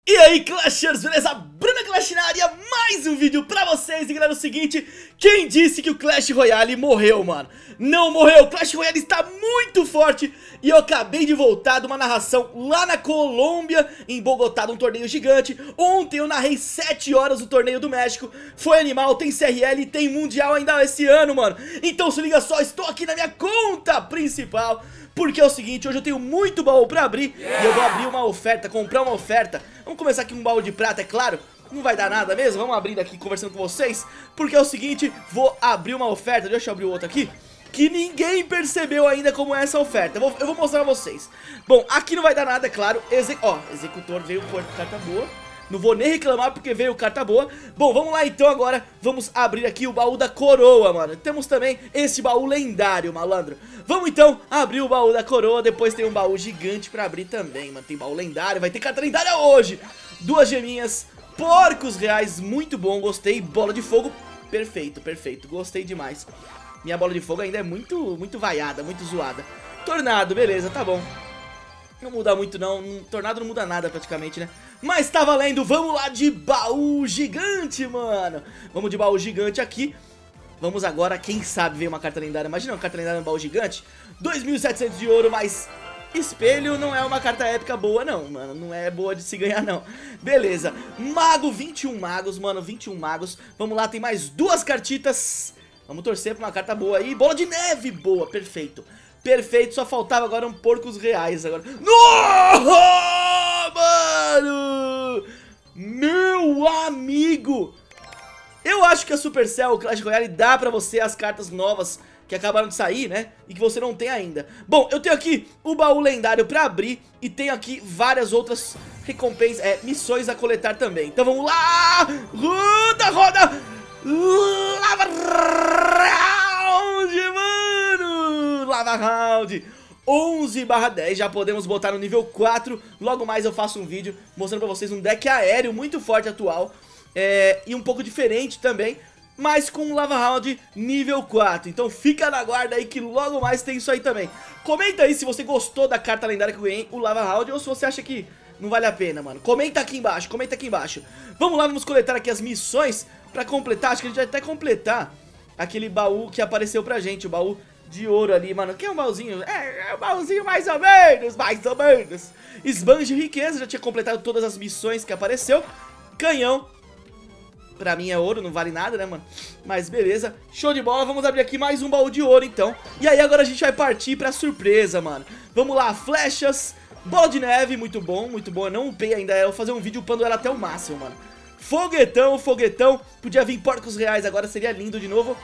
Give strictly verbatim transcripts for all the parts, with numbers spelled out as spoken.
E aí, Clashers, beleza? Bruna Clash na área, mais um vídeo pra vocês. E galera, é o seguinte, quem disse que o Clash Royale morreu, mano? Não morreu, o Clash Royale está muito forte. E eu acabei de voltar de uma narração lá na Colômbia, em Bogotá, de um torneio gigante. Ontem eu narrei sete horas do torneio do México. Foi animal, tem C R L e tem Mundial ainda esse ano, mano. Então se liga só, estou aqui na minha conta principal, porque é o seguinte, hoje eu tenho muito baú pra abrir. Yeah! E eu vou abrir uma oferta, comprar uma oferta. Vamos começar aqui com um baú de prata, é claro. Não vai dar nada mesmo, vamos abrindo aqui conversando com vocês. Porque é o seguinte, vou abrir uma oferta. Deixa eu abrir o outro aqui, que ninguém percebeu ainda como é essa oferta. Eu vou, eu vou mostrar pra vocês. Bom, aqui não vai dar nada, é claro. Exe Ó, executor veio com carta boa. Não vou nem reclamar porque veio carta boa. Bom, vamos lá então agora. Vamos abrir aqui o baú da coroa, mano. Temos também esse baú lendário, malandro. Vamos então abrir o baú da coroa. Depois tem um baú gigante pra abrir também, mano. Tem baú lendário, vai ter carta lendária hoje. Duas geminhas, porcos reais, muito bom, gostei. Bola de fogo, perfeito, perfeito, gostei demais. Minha bola de fogo ainda é muito, muito vaiada, muito zoada. Tornado, beleza, tá bom. Não muda muito não, tornado não muda nada praticamente, né? Mas tá valendo, vamos lá de baú gigante, mano. Vamos de baú gigante aqui. Vamos agora, quem sabe veio uma carta lendária. Imagina uma carta lendária no baú gigante, dois mil e setecentos de ouro, mas espelho não é uma carta épica boa não, mano. Não é boa de se ganhar não. Beleza, mago, vinte e um magos, mano, vinte e um magos. Vamos lá, tem mais duas cartitas. Vamos torcer pra uma carta boa aí. Bola de neve, boa, perfeito. Perfeito, só faltava agora um porcos reais agora. No, mano! Meu amigo! Eu acho que a Supercell, o Clash Royale, dá pra você as cartas novas que acabaram de sair, né? E que você não tem ainda. Bom, eu tenho aqui o baú lendário pra abrir e tenho aqui várias outras recompensas, é, missões a coletar também. Então vamos lá! Roda, roda! Lava round, mano! Lava round! onze barra dez, já podemos botar no nível quatro. Logo mais eu faço um vídeo mostrando pra vocês um deck aéreo muito forte atual, é, e um pouco diferente também, mas com Lava Round nível quatro. Então fica na guarda aí que logo mais tem isso aí também. Comenta aí se você gostou da carta lendária que eu ganhei, o Lava Round, ou se você acha que não vale a pena, mano. Comenta aqui embaixo, comenta aqui embaixo. Vamos lá, vamos coletar aqui as missões pra completar. Acho que a gente vai até completar aquele baú que apareceu pra gente, o baú de ouro ali, mano. Que é um baúzinho, é, é um baúzinho mais ou menos, mais ou menos. Esbanje riqueza, já tinha completado todas as missões que apareceu. Canhão, pra mim é ouro, não vale nada, né, mano? Mas beleza, show de bola, vamos abrir aqui mais um baú de ouro, então. E aí agora a gente vai partir pra surpresa, mano. Vamos lá, flechas, bola de neve, muito bom, muito bom. Eu não upei ainda, eu vou fazer um vídeo upando ela até o máximo, mano. Foguetão, foguetão, podia vir porcos reais, agora seria lindo de novo.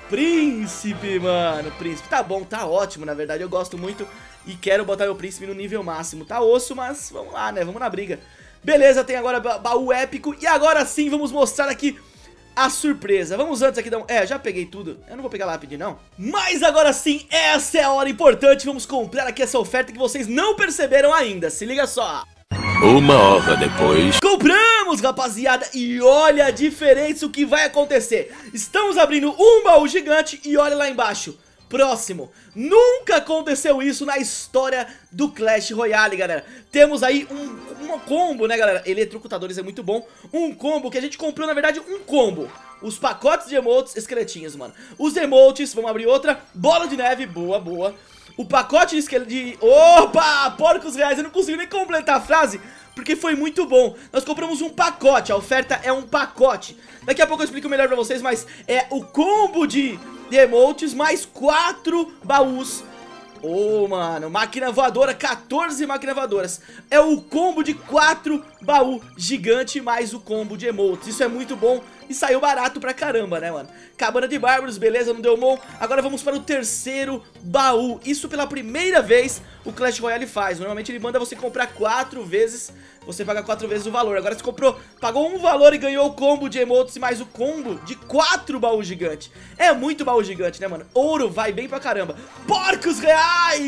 Príncipe, mano, príncipe, tá bom, tá ótimo, na verdade, eu gosto muito e quero botar meu príncipe no nível máximo. Tá osso, mas vamos lá, né, vamos na briga. Beleza, tem agora baú épico e agora sim vamos mostrar aqui a surpresa. Vamos antes aqui dar um... É, já peguei tudo, eu não vou pegar lápide não. Mas agora sim, essa é a hora importante, vamos comprar aqui essa oferta que vocês não perceberam ainda, se liga só. Uma hora depois. Compramos, rapaziada, e olha a diferença o que vai acontecer. Estamos abrindo um baú gigante e olha lá embaixo. Próximo. Nunca aconteceu isso na história do Clash Royale, galera. Temos aí um, um combo, né, galera? Eletrocutadores é muito bom. Um combo que a gente comprou, na verdade, um combo. Os pacotes de emotes, esqueletinhos, mano. Os emotes, vamos abrir outra. Bola de neve, boa, boa. O pacote de esqueleto de... Opa! Porcos reais, eu não consigo nem completar a frase porque foi muito bom. Nós compramos um pacote, a oferta é um pacote. Daqui a pouco eu explico melhor pra vocês, mas é o combo de, de emotes mais quatro baús. Ô, oh, mano, máquina voadora, quatorze máquinas voadoras. É o combo de quatro baú gigante mais o combo de emotes. Isso é muito bom e saiu barato pra caramba, né, mano? Cabana de bárbaros, beleza, não deu bom. Agora vamos para o terceiro baú. Isso pela primeira vez o Clash Royale faz. Normalmente ele manda você comprar quatro vezes, você paga quatro vezes o valor. Agora você comprou, pagou um valor e ganhou o combo de emotes e mais o combo de quatro baús gigantes. É muito baú gigante, né, mano? Ouro vai bem pra caramba. Porcos reais!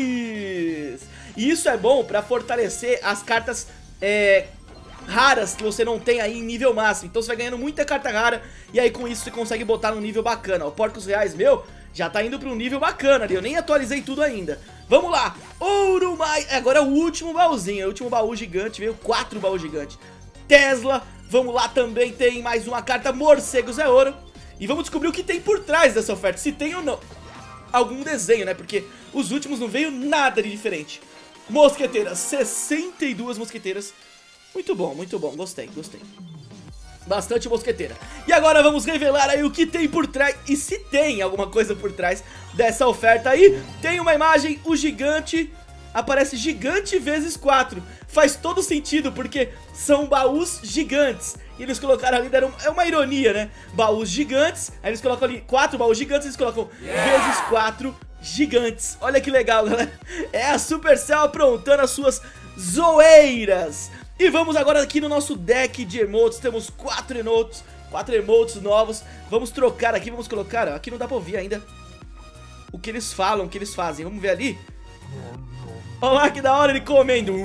E isso é bom pra fortalecer as cartas é, raras que você não tem aí em nível máximo. Então você vai ganhando muita carta rara e aí com isso você consegue botar num nível bacana. O porcos reais, meu, já tá indo pra um nível bacana ali. Eu nem atualizei tudo ainda. Vamos lá, ouro mais... Agora é o último baúzinho, é o último baú gigante, veio quatro baús gigantes. Tesla. Vamos lá, também tem mais uma carta, Morcegos é Ouro. E vamos descobrir o que tem por trás dessa oferta, se tem ou não algum desenho, né? Porque os últimos não veio nada de diferente. Mosqueteiras, sessenta e duas mosqueteiras. Muito bom, muito bom, gostei, gostei. Bastante mosqueteira. E agora vamos revelar aí o que tem por trás, e se tem alguma coisa por trás dessa oferta aí. Tem uma imagem, o gigante, aparece gigante vezes quatro. Faz todo sentido, porque são baús gigantes. E eles colocaram ali, deram, é uma ironia, né? Baús gigantes, aí eles colocam ali quatro baús gigantes, eles colocam yeah. vezes quatro gigantes. Olha que legal, galera. É a Supercell aprontando as suas zoeiras. E vamos agora aqui no nosso deck de emotes. Temos quatro emotes, quatro emotes novos. Vamos trocar aqui, vamos colocar, ó, aqui não dá pra ouvir ainda o que eles falam, o que eles fazem. Vamos ver ali. Olha lá que da hora ele comendo.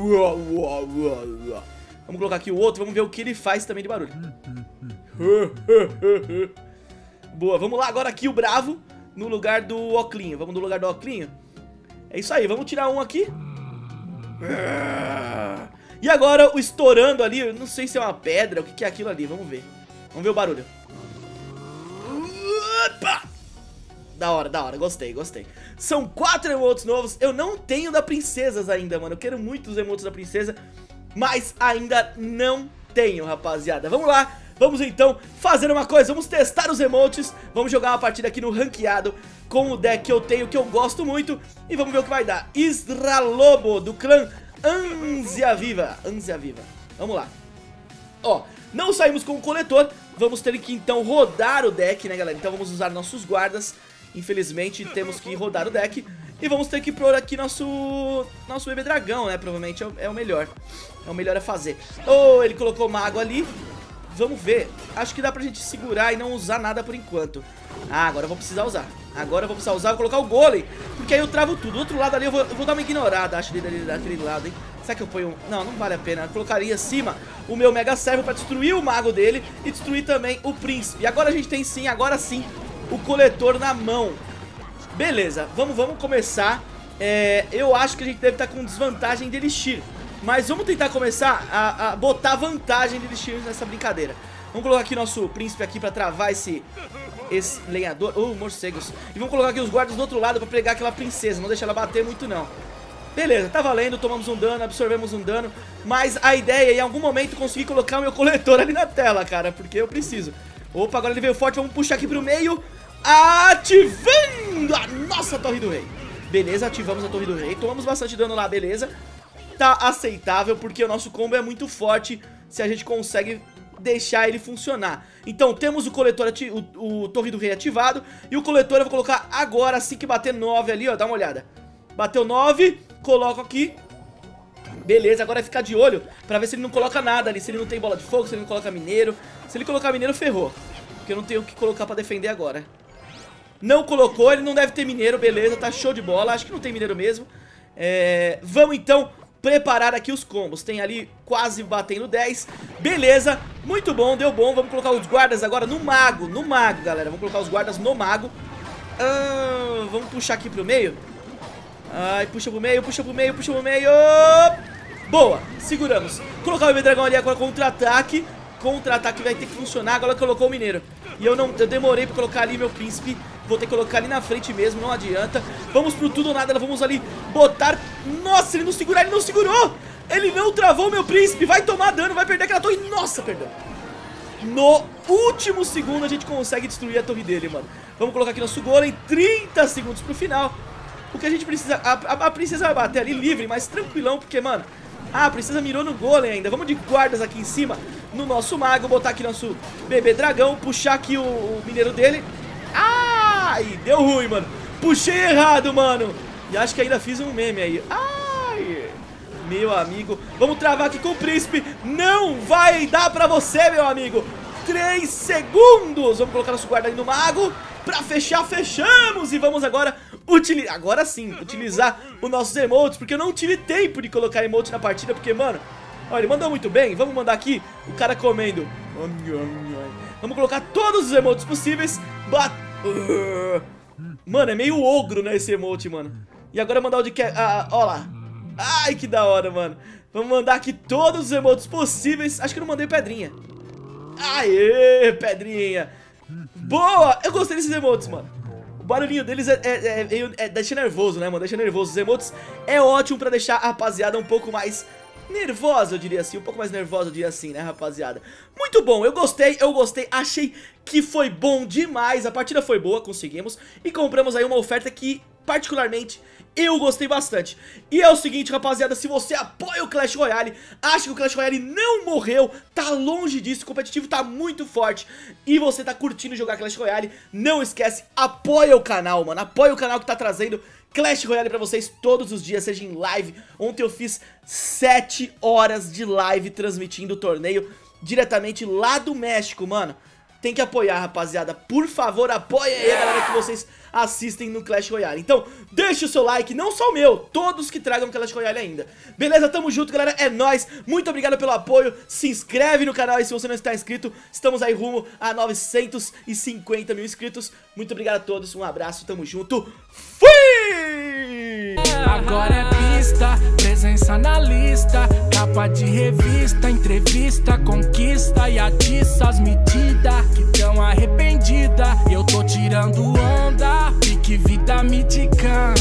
Vamos colocar aqui o outro, vamos ver o que ele faz também de barulho. Boa, vamos lá agora aqui o Bravo no lugar do Oclinho. Vamos no lugar do Oclinho. É isso aí, vamos tirar um aqui. E agora o estourando ali, eu não sei se é uma pedra, o que, que é aquilo ali, vamos ver. Vamos ver o barulho. Opa! Da hora, da hora, gostei, gostei. São quatro emotes novos, eu não tenho da princesas ainda, mano. Eu quero muito os emotes da princesa, mas ainda não tenho, rapaziada. Vamos lá, vamos então fazer uma coisa, vamos testar os emotes. Vamos jogar uma partida aqui no ranqueado com o deck que eu tenho, que eu gosto muito. E vamos ver o que vai dar. Isralobo, do clã Ânsia Viva, Ânsia Viva. Vamos lá. Ó, não saímos com o coletor. Vamos ter que então rodar o deck, né, galera? Então vamos usar nossos guardas. Infelizmente temos que rodar o deck. E vamos ter que pôr aqui nosso Nosso bebê dragão, né? Provavelmente é o, é o melhor. É o melhor a fazer. Oh, ele colocou mago ali. Vamos ver. Acho que dá pra gente segurar e não usar nada por enquanto. Ah, agora eu vou precisar usar. Agora eu vou precisar usar, vou colocar o golem, porque aí eu travo tudo. Do outro lado ali eu vou, eu vou dar uma ignorada, acho, dele, daquele lado, hein. Será que eu ponho... Não, não vale a pena. Eu colocaria acima o meu Mega Servo pra destruir o mago dele e destruir também o príncipe. E agora a gente tem sim, agora sim, o coletor na mão. Beleza, vamos, vamos começar. é, Eu acho que a gente deve estar com desvantagem de Elixir, mas vamos tentar começar a, a botar vantagem de Elixir nessa brincadeira. Vamos colocar aqui nosso príncipe aqui pra travar esse... Esse lenhador, oh, morcegos. E vamos colocar aqui os guardas do outro lado pra pegar aquela princesa. Não deixar ela bater muito não. Beleza, tá valendo, tomamos um dano, absorvemos um dano. Mas a ideia é em algum momento conseguir colocar o meu coletor ali na tela, cara, porque eu preciso. Opa, agora ele veio forte, vamos puxar aqui pro meio. Ativando a nossa Torre do Rei. Beleza, ativamos a Torre do Rei. Tomamos bastante dano lá, beleza. Tá aceitável, porque o nosso combo é muito forte. Se a gente consegue deixar ele funcionar. Então temos o coletor, ati o, o Torre do Rei ativado. E o coletor eu vou colocar agora, assim que bater nove ali, ó, dá uma olhada. Bateu nove, coloco aqui. Beleza, agora é ficar de olho pra ver se ele não coloca nada ali. Se ele não tem bola de fogo, se ele não coloca mineiro. Se ele colocar mineiro, ferrou, porque eu não tenho o que colocar pra defender agora. Não colocou, ele não deve ter mineiro, beleza, tá show de bola. Acho que não tem mineiro mesmo. é... Vamos então preparar aqui os combos. Tem ali quase batendo dez. Beleza, muito bom, deu bom. Vamos colocar os guardas agora no mago. No mago, galera, vamos colocar os guardas no mago. ah, Vamos puxar aqui pro meio. Ai, puxa pro meio, puxa pro meio, puxa pro meio. Boa, seguramos. Colocar o bebê dragão ali agora, contra-ataque. Contra-ataque vai ter que funcionar. Agora colocou o mineiro. E eu não, eu demorei pra colocar ali meu príncipe. Vou ter que colocar ali na frente mesmo, não adianta. Vamos pro tudo ou nada, vamos ali botar... Nossa, ele não segurou, ele não segurou. Ele não travou meu príncipe. Vai tomar dano, vai perder aquela torre. Nossa, perdão. No último segundo a gente consegue destruir a torre dele, mano. Vamos colocar aqui nosso golem. trinta segundos pro final. O que a gente precisa... A, a, a princesa vai bater ali livre, mas tranquilão, porque, mano... Ah, a princesa mirou no golem ainda. Vamos de guardas aqui em cima no nosso mago. Botar aqui nosso bebê dragão. Puxar aqui o, o mineiro dele. Ai, deu ruim, mano. Puxei errado, mano. E acho que ainda fiz um meme aí. Ai, meu amigo. Vamos travar aqui com o príncipe. Não vai dar pra você, meu amigo. Três segundos. Vamos colocar nosso guarda aí no mago. Pra fechar, fechamos. E vamos agora utilizar, agora sim, utilizar os nossos emotes, porque eu não tive tempo de colocar emote na partida, porque, mano, olha, ele mandou muito bem. Vamos mandar aqui o cara comendo. Vamos colocar todos os emotes possíveis. Bat... Mano, é meio ogro, né, esse emote, mano. E agora mandar o de... Ah, ó lá. Ai, que da hora, mano. Vamos mandar aqui todos os emotes possíveis. Acho que eu não mandei pedrinha. Aê, pedrinha. Boa, eu gostei desses emotes, mano. O barulhinho deles é, é, é, é deixa nervoso, né, mano? Deixa nervoso. Os emotes é ótimo pra deixar a rapaziada um pouco mais nervosa, eu diria assim. Um pouco mais nervosa, eu diria assim, né, rapaziada? Muito bom, eu gostei, eu gostei. Achei que foi bom demais. A partida foi boa, conseguimos. E compramos aí uma oferta que, particularmente, eu gostei bastante. E é o seguinte, rapaziada, se você apoia o Clash Royale, acha que o Clash Royale não morreu, tá longe disso, o competitivo tá muito forte, e você tá curtindo jogar Clash Royale, não esquece, apoia o canal, mano. Apoia o canal que tá trazendo Clash Royale pra vocês todos os dias, seja em live. Ontem eu fiz sete horas de live transmitindo o torneio diretamente lá do México, mano. Tem que apoiar, rapaziada. Por favor, apoia aí a galera que vocês assistem no Clash Royale. Então, deixa o seu like, não só o meu, todos que tragam Clash Royale ainda. Beleza? Tamo junto, galera. É nóis. Muito obrigado pelo apoio. Se inscreve no canal aí se você não está inscrito. Estamos aí rumo a novecentos e cinquenta mil inscritos. Muito obrigado a todos. Um abraço. Tamo junto. Fui! Agora é pista, presença na lista, capa de revista, entrevista, conquista e atiça as medidas que tão arrependida. Eu tô tirando onda, pique vida miticã.